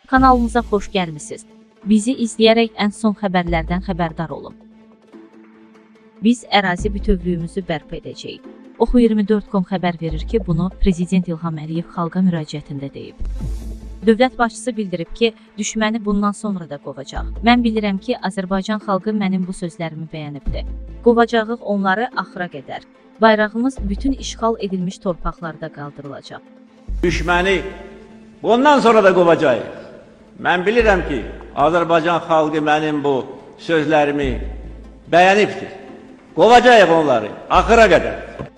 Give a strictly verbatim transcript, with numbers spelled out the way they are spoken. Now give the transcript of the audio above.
Kanalımıza xoş gəlmisiniz. Bizi izləyərək ən son xəbərlərdən xəbərdar olun. Biz ərazi bütövlüyümüzü bərpa edəcəyik. Oxu iyirmi dörd nöqtə com xəbər verir ki, bunu Prezident İlham Əliyev xalqa müraciətində deyib. Dövlət başçısı bildirib ki, düşməni bundan sonra da qovacaq. Mən bilirəm ki, Azərbaycan xalqı mənim bu sözlərimi bəyənibdir. Qovacağıq onları axıra qədər. Bayrağımız bütün işğal edilmiş torpaqlarda qaldırılacaq. Düşməni bundan sonra da qovacağıq. Mən bilirəm ki, Azərbaycan xalqı mənim bu sözlərimi bəyənibdir. Qovacağıq onları axıra qədər.